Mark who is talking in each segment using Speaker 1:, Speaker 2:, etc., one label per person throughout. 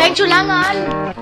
Speaker 1: culangan.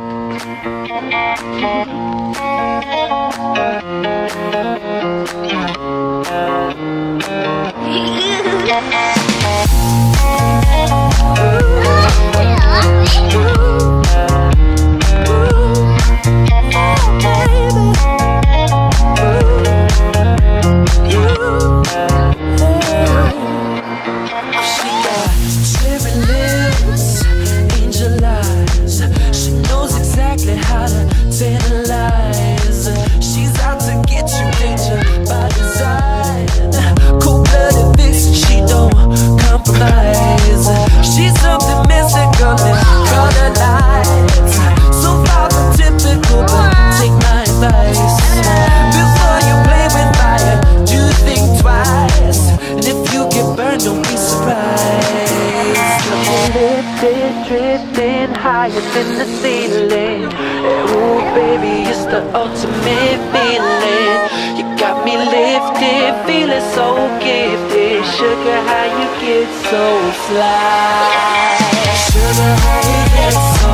Speaker 2: Drifting higher than the ceiling. Ooh, baby, it's the ultimate feeling. You got me lifted, feeling so gifted. Sugar, how you get so fly? Sugar, how you get so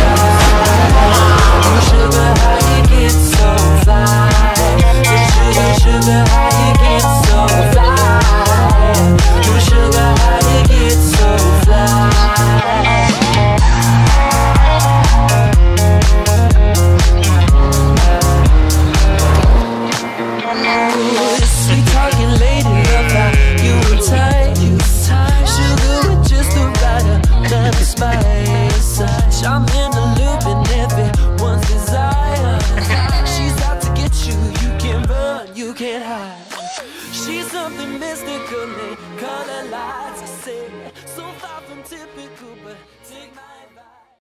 Speaker 2: fly? Sugar, how you get so fly? Sugar, how you get so fly? Sugar, how you get so fly? I'm in the loop and everyone's desire. She's out to get you, you can't run, you can't hide. She's something mystical, color lights, I say, so far from typical, but